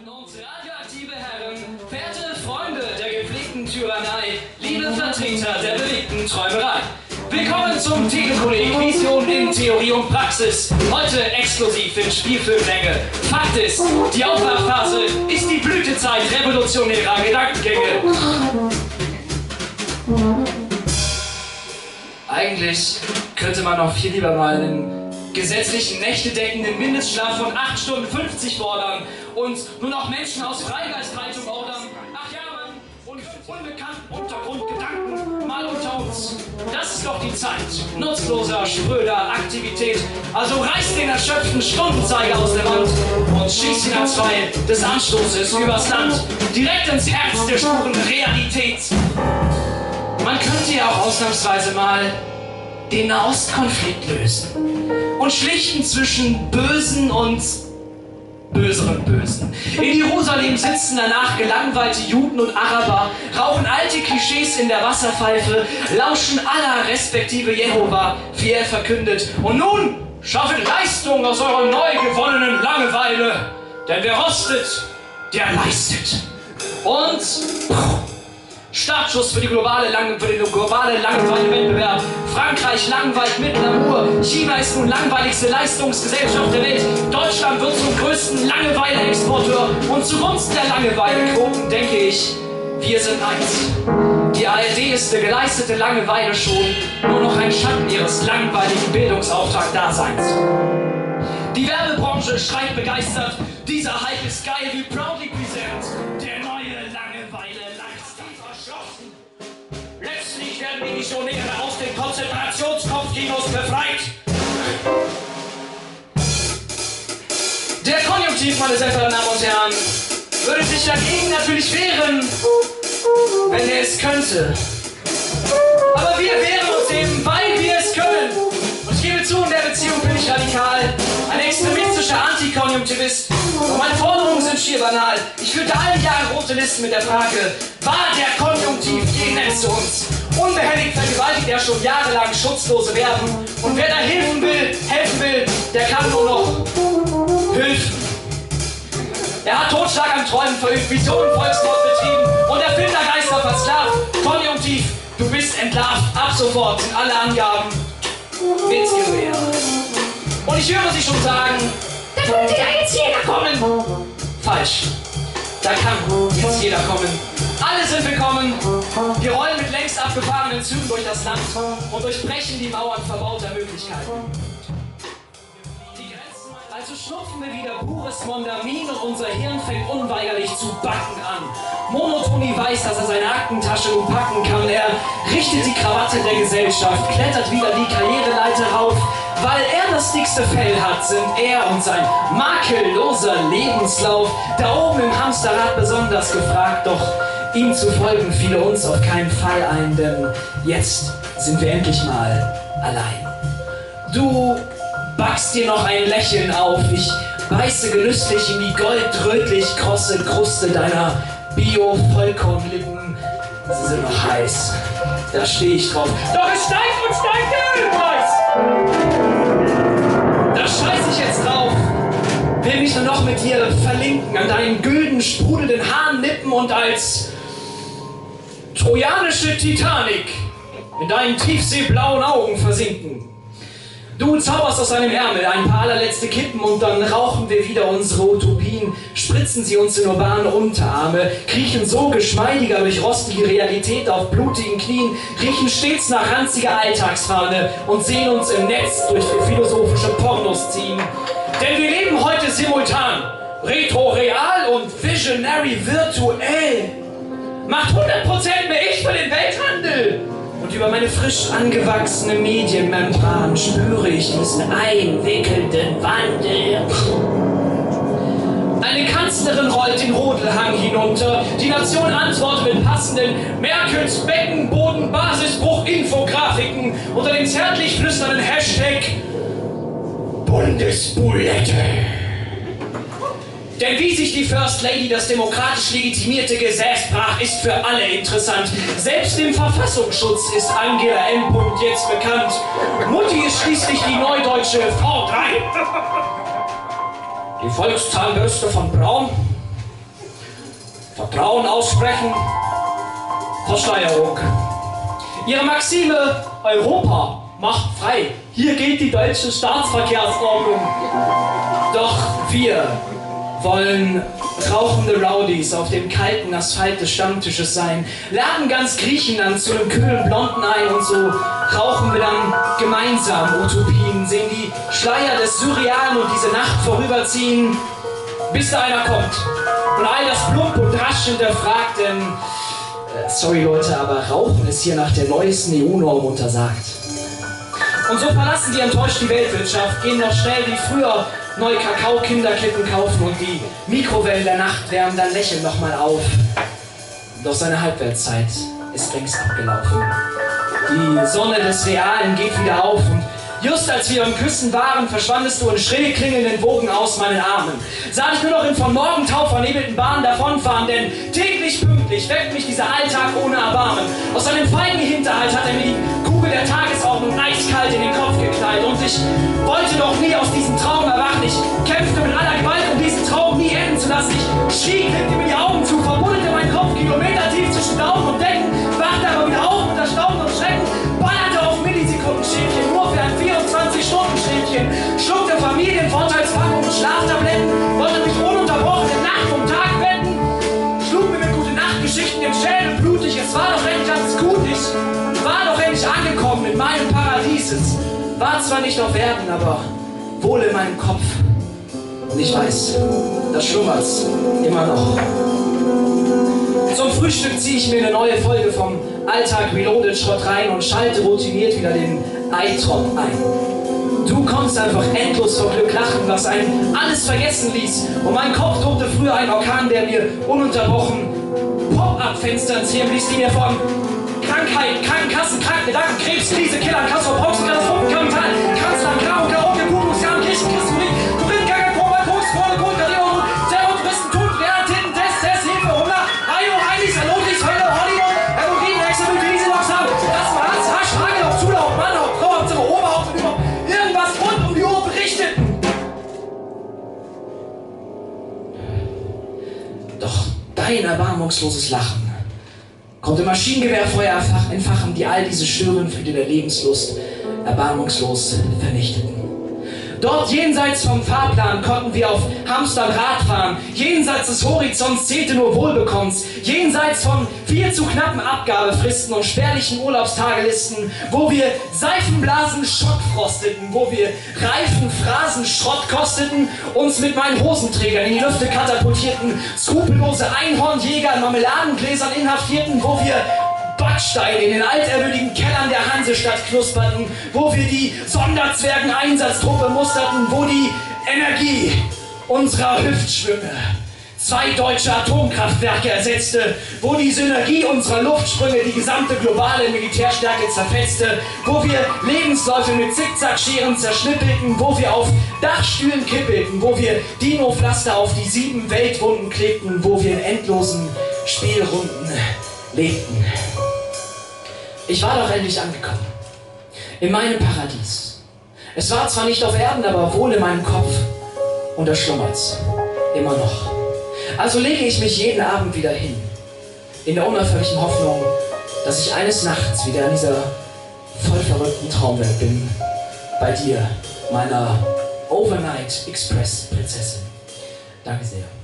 und radioaktive Herren, verehrte Freunde der gepflegten Tyrannei, liebe Vertreter der bewegten Träumerei. Willkommen zum Telekolleg Vision in Theorie und Praxis. Heute exklusiv in Spielfilmlänge. Fakt ist, die Aufwachphase ist die Blütezeit revolutionärer Gedankengänge. Eigentlich könnte man noch viel lieber mal einen gesetzlichen nächtedeckenden Mindestschlaf von 8 Stunden 50 fordern und nur noch Menschen aus Freigeisthaltung ordern. Ach ja, Mann, und unbekannten Untergrundgedanken mal unter uns. Das ist doch die Zeit nutzloser, spröder Aktivität. Also reiß den erschöpften Stundenzeiger aus der Wand und schieß ihn als Pfeil des Anstoßes übers Land, direkt ins Herz der Spuren Realität. Man könnte ja auch ausnahmsweise mal den Nahostkonflikt lösen und schlichten zwischen Bösen und böseren Bösen. In Jerusalem sitzen danach gelangweilte Juden und Araber, rauchen alte Klischees in der Wasserpfeife, lauschen Allah respektive Jehova, wie er verkündet. Und nun schaffet Leistung aus eurer neu gewonnenen Langeweile, denn wer rostet, der leistet. Und Startschuss für den globale Langeweile-Wettbewerb. Frankreich langweilt mit Lamour. China ist nun langweiligste Leistungsgesellschaft der Welt. Deutschland wird zum größten Langeweile-Exporteur. Und zugunsten der Langeweile-Quoten denke ich, wir sind eins. Die ARD ist eine geleistete Langeweile schon nur noch ein Schatten ihres langweiligen Bildungsauftrag-Daseins. Die Werbebranche schreit begeistert, dieser Hype ist geil, wie proudly present. Der neue Langeweile-Lifestyle verschlossen. Letztlich werden die Missionäre aus den Konzentrationskopfkinos befreit. Der Konjunktiv, meine sehr verehrten Damen und Herren, würde sich dagegen natürlich wehren, wenn er es könnte. Aber wir wehren uns eben, weil wir es können. Und ich gebe zu, in der Beziehung bin ich radikal, ein extremistischer Antikonjunktivist. Und meine Forderungen sind schier banal. Ich führte all Jahre rote Listen mit der Frage, war der Konjunktiv je nett zu uns? Unbehelligt vergewaltigt er schon jahrelang schutzlose Werben. Und wer da helfen will, der kann nur noch helfen. Er hat Totschlag am Träumen verübt, Visionen Volksmord betrieben und Erfindergeister versklavt. Konjunktiv, du bist entlarvt. Ab sofort sind alle Angaben Witzgewehr. Und ich höre Sie schon sagen, da könnte ja jetzt jeder kommen. Falsch. Da kann jetzt jeder kommen. Alle sind willkommen. Wir rollen mit längst abgefahrenen Zügen durch das Land und durchbrechen die Mauern verbauter Möglichkeiten. Also schnupfen wir wieder pures Mondamin und unser Hirn fängt unweigerlich zu backen an. Monotonie weiß, dass er seine Aktentasche nun packen kann. Er richtet die Krawatte der Gesellschaft, klettert wieder die Karriereleiter rauf. Weil er das dickste Fell hat, sind er und sein makelloser Lebenslauf da oben im Hamsterrad besonders gefragt. Doch ihm zu folgen fiel uns auf keinen Fall ein, denn jetzt sind wir endlich mal allein. Du backst dir noch ein Lächeln auf, ich beiße genüsslich in die goldrötlich krosse Kruste deiner Bio-Vollkornlippen. Sie sind noch heiß, da stehe ich drauf. Doch es steigt und steigt der Ölpreis! Da scheiß ich jetzt drauf, will mich nur noch mit dir verlinken, an deinen gülden, sprudelnden Haaren nippen und als trojanische Titanic in deinen tiefseeblauen Augen versinken. Du zauberst aus deinem Ärmel ein paar allerletzte Kippen und dann rauchen wir wieder unsere Utopien, spritzen sie uns in urbane Unterarme, kriechen so geschmeidiger durch rostige Realität auf blutigen Knien, riechen stets nach ranziger Alltagsfahne und sehen uns im Netz durch philosophische Pornos ziehen. Denn wir leben heute simultan, retro-real und visionary virtuell. Macht 100% mehr ich für den Welthandel. Und über meine frisch angewachsene Medienmembran spüre ich diesen einwickelnden Wandel. Eine Kanzlerin rollt den Rodelhang hinunter. Die Nation antwortet mit passenden Merkels Beckenboden Basisbruch Infografiken unter dem zärtlich flüsternden Hashtag Bundesbulette. Denn wie sich die First Lady das demokratisch legitimierte Gesäß brach, ist für alle interessant. Selbst dem Verfassungsschutz ist Angela M. jetzt bekannt. Mutti ist schließlich die neudeutsche V3. Die Volkszahnbürste von Braun Vertrauen aussprechen, Versteuerung. Ihre Maxime, Europa macht frei. Hier geht die deutsche Staatsverkehrsordnung. Doch wir wollen rauchende Rowdies auf dem kalten Asphalt des Stammtisches sein, laden ganz Griechenland zu einem kühlen Blonden ein und so rauchen wir dann gemeinsam Utopien, sehen die Schleier des Surrealen und diese Nacht vorüberziehen, bis da einer kommt und all das plump und rasch hinterfragt, denn sorry Leute, aber Rauchen ist hier nach der neuesten EU-Norm untersagt. Und so verlassen die enttäuscht die Weltwirtschaft, gehen noch schnell wie früher neue Kakao-Kinderkippen kaufen und die Mikrowellen der Nacht wärmen dann lächeln nochmal auf. Doch seine Halbwertszeit ist längst abgelaufen. Die Sonne des Realen geht wieder auf und just als wir im Küssen waren, verschwandest du in schrill klingelnden Wogen aus meinen Armen. Sah dich nur noch in vom Morgentau vernebelten Bahnen davonfahren, denn täglich pünktlich weckt mich dieser Alltag ohne Erbarmen. Aus seinem feigen Hinterhalt hat er mir die Kugel der Tagesordnung eiskalt in den Kopf geknallt und ich wollte doch nie aus diesem Traum erwachen. Ich kämpfte mit aller Gewalt, um diesen Traum nie enden zu lassen. Ich schrie, klippte mir die Augen zu, verbuddelte meinen Kopf kilometertief zwischen Daumen und Decken, wachte aber wieder auf unter Staunen und Schrecken, ballerte auf Millisekundenschäfchen, nur für ein 24-Stunden-Schäfchen, schluckte Familienvorteilspackungen und Schlaftabletten, wollte mich ununterbrochen in Nacht und Tag wenden, schlug mir mit Gute-Nacht-Geschichten im Schädel blutig. Es war doch endlich alles gut, ich war doch endlich angekommen in meinem Paradies. Es war zwar nicht auf Erden, aber wohl in meinem Kopf. Und ich weiß, das schlummert's immer noch. Zum Frühstück ziehe ich mir eine neue Folge vom Alltag Reloaded Schrott rein und schalte routiniert wieder den iTrop ein. Du konntest einfach endlos vor Glück lachen, was einen alles vergessen ließ. Und mein Kopf tobte früher ein Orkan, der mir ununterbrochen Pop-Up-Fenster ins Hirn ließ, die mir von Krankheit, Krankenkassen, Krankengedanken, Krebs, Krise, Killer, Kassel, Boxen, Katastrophen, Kapital, Kanzler, Grau, Karaoke, Kuckuck, Jan, Kirchen, Christenbrief, Korinthganger, Koma, Koks, Kohle, Kohl, Karriere, Terror, Touristen, Tod, Realitäten, Test, Hilfe, Hunger, Ayo, Heilig, Halotlich, Hölle, Hollywood, Hämorrhoiden, Wechsel, Krise, Lochsam, das war Hass, Hasch, Hagelhaupt, Schulhaupt, Mannhaupt, Frau, Hauptsache, Oberhaupt und überhaupt irgendwas rund um die Uhr berichteten. Doch dein erbarmungsloses Lachen konnte Maschinengewehrfeuer entfachen, die all diese Störenfriede der Lebenslust erbarmungslos vernichteten. Dort jenseits vom Fahrplan konnten wir auf Hamstern Rad fahren. Jenseits des Horizonts zählte nur Wohlbekommens. Jenseits von viel zu knappen Abgabefristen und spärlichen Urlaubstagelisten, wo wir Seifenblasen Schott frosteten, wo wir Reifen, Phrasen Schrott kosteten, uns mit meinen Hosenträgern in die Lüfte katapultierten, skrupellose Einhornjäger in Marmeladengläsern inhaftierten, wo wir Backsteine in den alterwürdigen Kellern der Hansestadt knusperten, wo wir die Sonderzwergen-Einsatztruppe musterten, wo die Energie unserer Hüftschwünge 2 deutsche Atomkraftwerke ersetzte, wo die Synergie unserer Luftsprünge die gesamte globale Militärstärke zerfetzte, wo wir Lebensläufe mit Zickzackscheren zerschnippelten, wo wir auf Dachstühlen kippelten, wo wir Dino-Pflaster auf die 7 Weltwunden klebten, wo wir in endlosen Spielrunden lebten. Ich war doch endlich angekommen. In meinem Paradies. Es war zwar nicht auf Erden, aber wohl in meinem Kopf. Und da schlummert's. Immer noch. Also lege ich mich jeden Abend wieder hin. In der unerfüllichen Hoffnung, dass ich eines Nachts wieder in dieser voll verrückten Traumwelt bin. Bei dir, meiner Overnight Express Prinzessin. Danke sehr.